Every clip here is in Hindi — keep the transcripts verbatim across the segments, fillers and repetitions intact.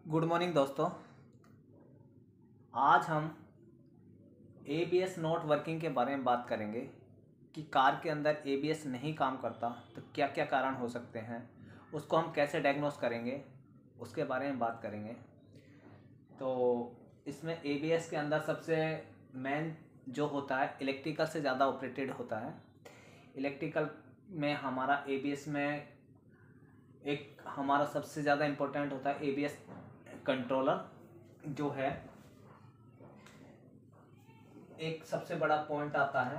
गुड मॉर्निंग दोस्तों। आज हम A B S not working के बारे में बात करेंगे कि कार के अंदर ए बी एस नहीं काम करता तो क्या क्या कारण हो सकते हैं, उसको हम कैसे डायग्नोस करेंगे, उसके बारे में बात करेंगे। तो इसमें ए बी एस के अंदर सबसे मेन जो होता है इलेक्ट्रिकल से ज़्यादा ऑपरेटेड होता है। इलेक्ट्रिकल में हमारा ए बी एस में एक हमारा सबसे ज़्यादा इम्पोर्टेंट होता है ए बी एस कंट्रोलर जो है। एक सबसे बड़ा पॉइंट आता है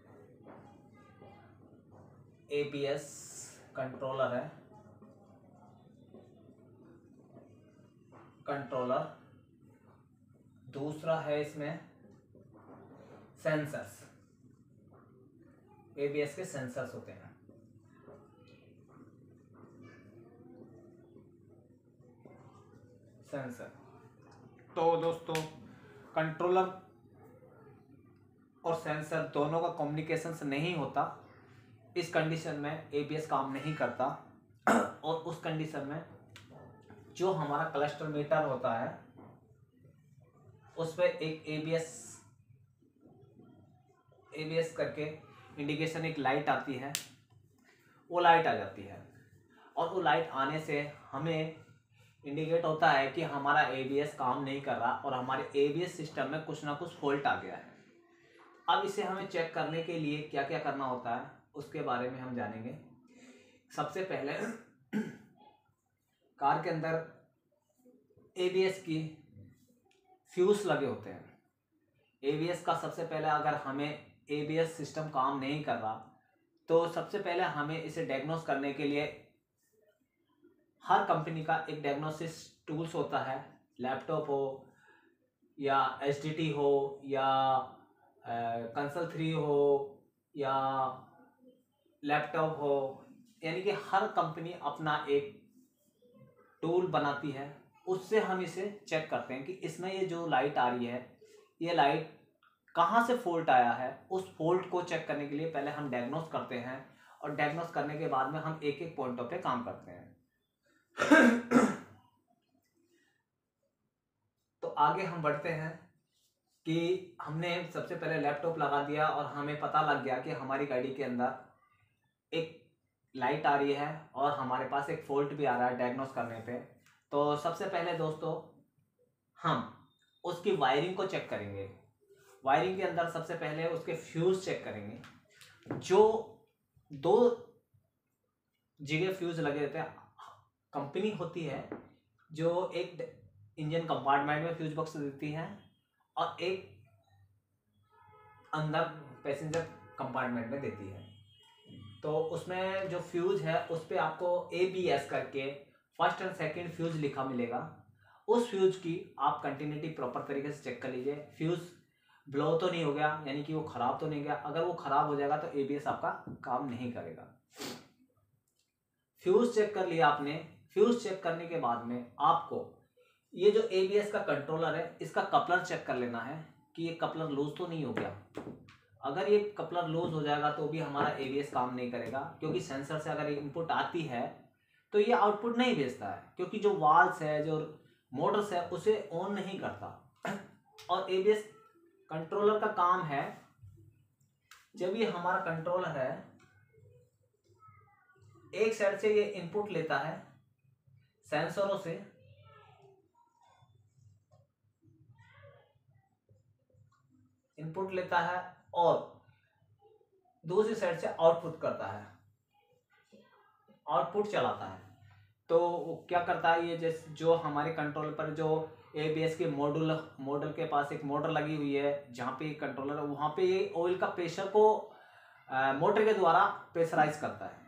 ए बी एस कंट्रोलर है कंट्रोलर दूसरा है इसमें सेंसर्स। ए बी एस के सेंसर्स होते हैं। सेंसर तो दोस्तों कंट्रोलर और सेंसर दोनों का कम्युनिकेशन नहीं होता। इस कंडीशन में ए बी एस काम नहीं करता और उस कंडीशन में जो हमारा क्लस्टर मीटर होता है उस पर एक A B S A B S करके इंडिकेशन एक लाइट आती है, वो लाइट आ जाती है और वो लाइट आने से हमें इंडिकेट होता है कि हमारा ए बी एस काम नहीं कर रहा और हमारे ए बी एस सिस्टम में कुछ ना कुछ फॉल्ट आ गया है। अब इसे हमें चेक करने के लिए क्या क्या करना होता है उसके बारे में हम जानेंगे। सबसे पहले कार के अंदर ए बी एस की फ्यूज लगे होते हैं। ए बी एस का सबसे पहले अगर हमें ए बी एस सिस्टम काम नहीं कर रहा तो सबसे पहले हमें इसे डायग्नोस करने के लिए हर कंपनी का एक डायग्नोसिस टूल्स होता है। लैपटॉप हो या एच डी टी हो या कंसल थ्री हो या लैपटॉप हो, यानी कि हर कंपनी अपना एक टूल बनाती है। उससे हम इसे चेक करते हैं कि इसमें ये जो लाइट आ रही है ये लाइट कहाँ से फॉल्ट आया है। उस फॉल्ट को चेक करने के लिए पहले हम डायग्नोस करते हैं और डायग्नोस करने के बाद में हम एक एक पॉइंटों पे काम करते हैं। तो आगे हम बढ़ते हैं कि हमने सबसे पहले लैपटॉप लगा दिया और हमें पता लग गया कि हमारी गाड़ी के अंदर एक लाइट आ रही है और हमारे पास एक फॉल्ट भी आ रहा है डायग्नोस करने पे। तो सबसे पहले दोस्तों हम उसकी वायरिंग को चेक करेंगे। वायरिंग के अंदर सबसे पहले उसके फ्यूज चेक करेंगे। जो दो जगह फ्यूज लगे रहते हैं, कंपनी होती है जो एक इंजन कंपार्टमेंट में फ्यूज बॉक्स देती है और एक अंदर पैसेंजर कंपार्टमेंट में देती है। तो उसमें जो फ्यूज है उस पर आपको ए बी एस करके फर्स्ट एंड सेकंड फ्यूज लिखा मिलेगा। उस फ्यूज की आप कंटिन्यूटी प्रॉपर तरीके से चेक कर लीजिए। फ्यूज ब्लो तो नहीं हो गया, यानी कि वो खराब तो नहीं गया। अगर वो खराब हो जाएगा तो ए बी एस आपका काम नहीं करेगा। फ्यूज चेक कर लिया आपने। फ्यूज चेक करने के बाद में आपको ये जो ए बी एस का कंट्रोलर है इसका कपलर चेक कर लेना है कि ये कपलर लूज तो नहीं हो गया। अगर ये कपलर लूज हो जाएगा तो भी हमारा ए बी एस काम नहीं करेगा, क्योंकि सेंसर से अगर इनपुट आती है तो ये आउटपुट नहीं भेजता है, क्योंकि जो वाल्स है जो मोटर्स है उसे ऑन नहीं करता। और ए बी एस कंट्रोलर का काम है, जब ये हमारा कंट्रोलर है एक साइड से ये इनपुट लेता है सेंसरों से, इनपुट लेता है और दूसरी साइड से आउटपुट करता है, आउटपुट चलाता है। तो वो क्या करता है, ये जैसे जो हमारे कंट्रोलर पर जो ए बी एस के मॉड्यूल मॉडल के पास एक मोटर लगी हुई है जहाँ पे कंट्रोलर है, वहाँ पे ये ऑयल का प्रेशर को आ, मोटर के द्वारा प्रेशराइज करता है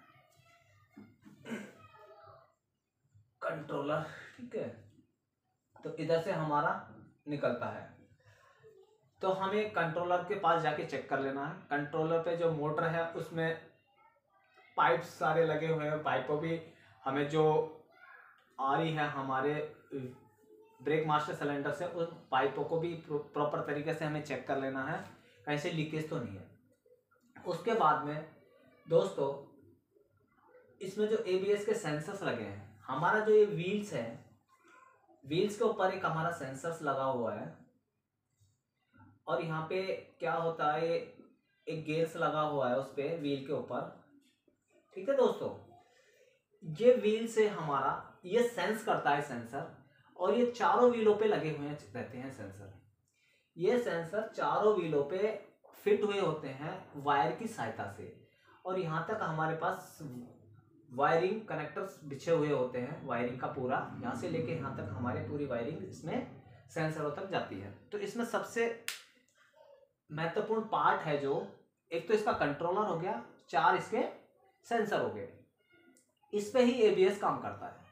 कंट्रोलर। ठीक है, तो इधर से हमारा निकलता है। तो हमें कंट्रोलर के पास जाके चेक कर लेना है। कंट्रोलर पे जो मोटर है उसमें पाइप सारे लगे हुए हैं। पाइपों भी हमें जो आ रही है हमारे ब्रेक मास्टर सिलेंडर से, उन पाइपों को भी प्रॉपर तरीके से हमें चेक कर लेना है कहीं से लीकेज तो नहीं है। उसके बाद में दोस्तों इसमें जो ए बी एस के सेंसर्स लगे हैं, हमारा जो ये व्हील्स है व्हील्स के ऊपर एक हमारा सेंसर्स लगा हुआ है और यहाँ पे क्या होता है, एक गेयर्स लगा हुआ है उस पे व्हील के ऊपर। ठीक है दोस्तों, ये व्हील से हमारा ये सेंस करता है सेंसर, और ये चारों व्हीलों पे लगे हुए रहते हैं सेंसर। ये सेंसर चारों व्हीलों पे फिट हुए होते हैं वायर की सहायता से, और यहाँ तक हमारे पास वायरिंग कनेक्टर्स बिछे हुए होते हैं, वायरिंग का पूरा यहाँ से लेके यहाँ तक हमारी पूरी वायरिंग इसमें सेंसरों तक जाती है। तो इसमें सबसे महत्वपूर्ण पार्ट है जो, एक तो इसका कंट्रोलर हो गया, चार इसके सेंसर हो गए, इस पे ही एबीएस काम करता है।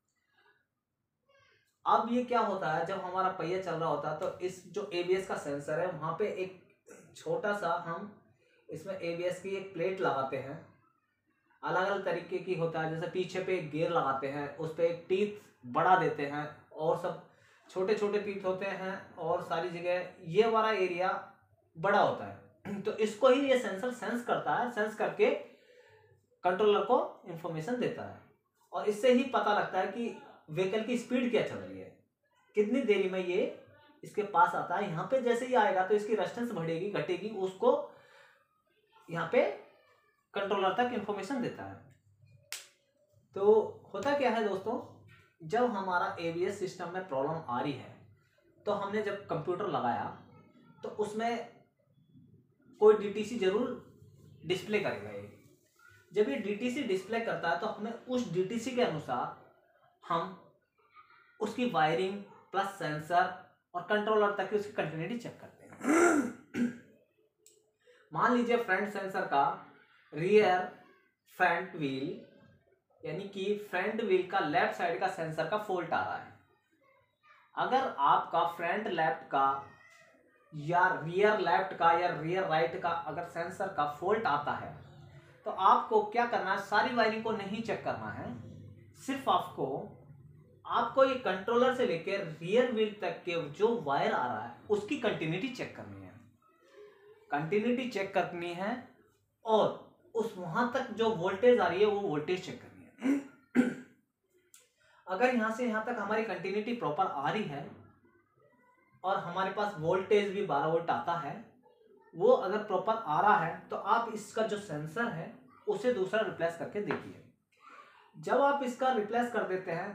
अब ये क्या होता है, जब हमारा पहिया चल रहा होता है तो इस जो एबीएस का सेंसर है वहां पे एक छोटा सा हम इसमें एबीएस की एक प्लेट लगाते हैं, अलग अलग तरीके की होता है। जैसे पीछे पे एक गियर लगाते हैं, उस पर एक टीथ बढ़ा देते हैं, और सब छोटे छोटे टीथ होते हैं, और सारी जगह ये वाला एरिया बड़ा होता है। तो इसको ही ये सेंसर सेंस करता है, सेंस करके कंट्रोलर को इंफॉर्मेशन देता है, और इससे ही पता लगता है कि व्हीकल की स्पीड क्या चल रही है, कितनी देरी में ये इसके पास आता है। यहाँ पे जैसे ही आएगा तो इसकी रेजिस्टेंस बढ़ेगी घटेगी, उसको यहाँ पे कंट्रोलर तक इंफॉर्मेशन देता है। तो होता क्या है दोस्तों, जब हमारा एबीएस सिस्टम में प्रॉब्लम आ रही है तो हमने जब कंप्यूटर लगाया तो उसमें कोई डीटीसी जरूर डिस्प्ले करेगा। ये जब ये डीटीसी डिस्प्ले करता है तो हमें उस डीटीसी के अनुसार हम उसकी वायरिंग प्लस सेंसर और कंट्रोलर तक की उसकी कंटिन्यूटी चेक करते हैं। मान लीजिए फ्रंट सेंसर का रियर फ्रंट व्हील यानी कि फ्रंट व्हील का लेफ्ट साइड का सेंसर का फॉल्ट आ रहा है। अगर आपका फ्रंट लेफ्ट का या रियर लेफ्ट का या रियर राइट का अगर सेंसर का फॉल्ट आता है तो आपको क्या करना है, सारी वायरिंग को नहीं चेक करना है, सिर्फ आपको आपको ये कंट्रोलर से लेकर रियर व्हील तक के जो वायर आ रहा है उसकी कंटिन्यूटी चेक करनी है। कंटिन्यूटी चेक करनी है और उस वहां तक जो वोल्टेज आ रही है वो वोल्टेज चेक करनी है। अगर यहां से यहां तक हमारी कंटिन्यूटी प्रॉपर आ रही है और हमारे पास वोल्टेज भी बारह वोल्ट आता है, वो अगर प्रॉपर आ रहा है तो आप इसका जो सेंसर है उसे दूसरा रिप्लेस करके देखिए। जब आप इसका रिप्लेस कर देते हैं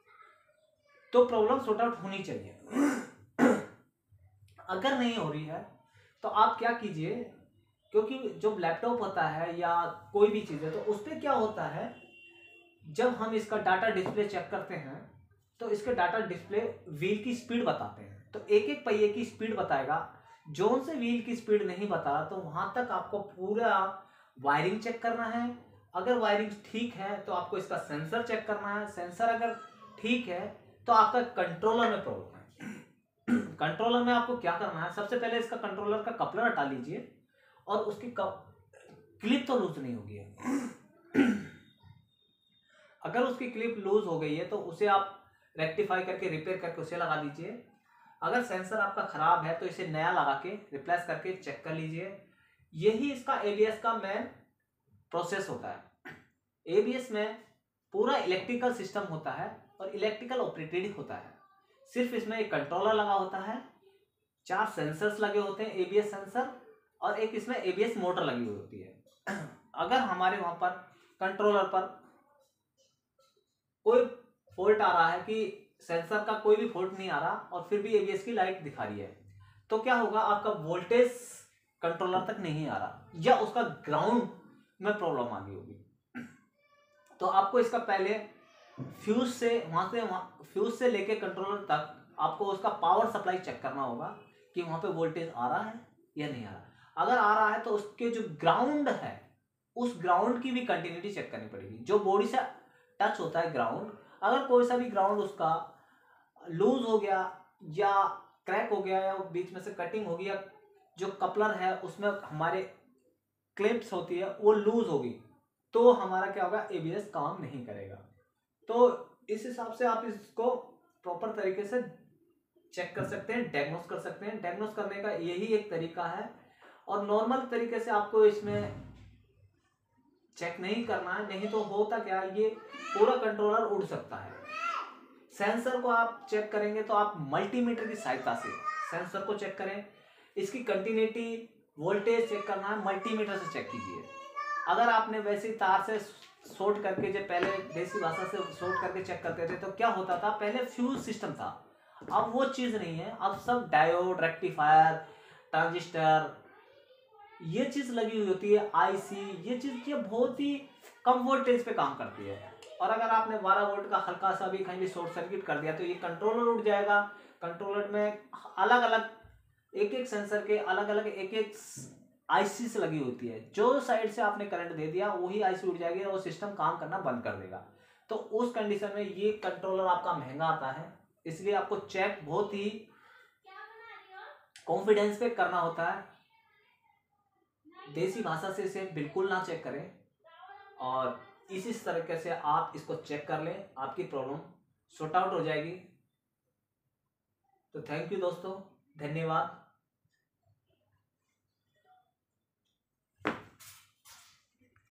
तो प्रॉब्लम सॉर्ट आउट होनी चाहिए। अगर नहीं हो रही है तो आप क्या कीजिए, क्योंकि जो लैपटॉप होता है या कोई भी चीज़ है तो उस पर क्या होता है, जब हम इसका डाटा डिस्प्ले चेक करते हैं तो इसके डाटा डिस्प्ले व्हील की स्पीड बताते हैं। तो एक एक पहिए की स्पीड बताएगा, जोन से व्हील की स्पीड नहीं बता रहा तो वहां तक आपको पूरा वायरिंग चेक करना है। अगर वायरिंग ठीक है तो आपको इसका सेंसर चेक करना है, सेंसर अगर ठीक है तो आपका कंट्रोलर में प्रॉब्लम है। कंट्रोलर में आपको क्या करना है, सबसे पहले इसका कंट्रोलर का कपलर हटा लीजिए और उसकी क्लिप तो लूज नहीं होगी है। अगर उसकी क्लिप लूज हो गई है तो उसे आप रेक्टिफाई करके रिपेयर करके उसे लगा दीजिए। अगर सेंसर आपका खराब है तो इसे नया लगा के रिप्लेस करके चेक कर लीजिए। यही इसका एबीएस का मेन प्रोसेस होता है। एबीएस में पूरा इलेक्ट्रिकल सिस्टम होता है और इलेक्ट्रिकल ऑपरेटेड होता है। सिर्फ इसमें एक कंट्रोलर लगा होता है, चार सेंसर्स लगे होते हैं एबीएस सेंसर, और एक इसमें एबीएस मोटर लगी हुई होती है। अगर हमारे वहां पर कंट्रोलर पर कोई फॉल्ट आ रहा है कि सेंसर का कोई भी फॉल्ट नहीं आ रहा और फिर भी एबीएस की लाइट दिखा रही है, तो क्या होगा, आपका वोल्टेज कंट्रोलर तक नहीं आ रहा या उसका ग्राउंड में प्रॉब्लम आ गई होगी। तो आपको इसका पहले फ्यूज से वहां से फ्यूज से लेके कंट्रोलर तक आपको उसका पावर सप्लाई चेक करना होगा कि वहां पे वोल्टेज आ रहा है या नहीं आ रहा। अगर आ रहा है तो उसके जो ग्राउंड है उस ग्राउंड की भी कंटिन्यूटी चेक करनी पड़ेगी। जो बॉडी से टच होता है ग्राउंड, अगर कोई सा भी ग्राउंड उसका लूज हो गया या क्रैक हो गया या बीच में से कटिंग हो गई या जो कपलर है उसमें हमारे क्लिप्स होती है वो लूज होगी तो हमारा क्या होगा, एबीएस काम नहीं करेगा। तो इस हिसाब से आप इसको प्रॉपर तरीके से चेक कर सकते हैं, डायग्नोस कर सकते हैं। डायग्नोस करने का यही एक तरीका है और नॉर्मल तरीके से आपको इसमें चेक नहीं करना है, नहीं तो होता क्या, ये पूरा कंट्रोलर उड़ सकता है। सेंसर को आप चेक करेंगे तो आप मल्टीमीटर की सहायता से सेंसर को चेक करें। इसकी कंटिन्यूटी वोल्टेज चेक करना है, मल्टीमीटर से चेक कीजिए। अगर आपने वैसे तार से शॉर्ट करके, जब पहले देसी भाषा से शॉर्ट करके चेक करते थे तो क्या होता था, पहले फ्यूज सिस्टम था, अब वो चीज़ नहीं है। अब सब डायोड, रेक्टिफायर, ट्रांजिस्टर, ये चीज़ लगी हुई होती है, आईसी, ये चीज़ ये बहुत ही कम वोल्टेज पे काम करती है। और अगर आपने बारह वोल्ट का हल्का सा भी कहीं भी शॉर्ट सर्किट कर दिया तो ये कंट्रोलर उठ जाएगा। कंट्रोलर में अलग अलग एक एक सेंसर के अलग अलग एक एक आईसी से लगी होती है, जो साइड से आपने करंट दे दिया वही आईसी उठ जाएगी और वो सिस्टम काम करना बंद कर देगा। तो उस कंडीशन में ये कंट्रोलर आपका महंगा आता है, इसलिए आपको चेक बहुत ही कॉन्फिडेंस पे करना होता है। देसी भाषा से इसे बिल्कुल ना चेक करें और इसी तरीके से आप इसको चेक कर लें, आपकी प्रॉब्लम सॉर्ट आउट हो जाएगी। तो थैंक यू दोस्तों, धन्यवाद।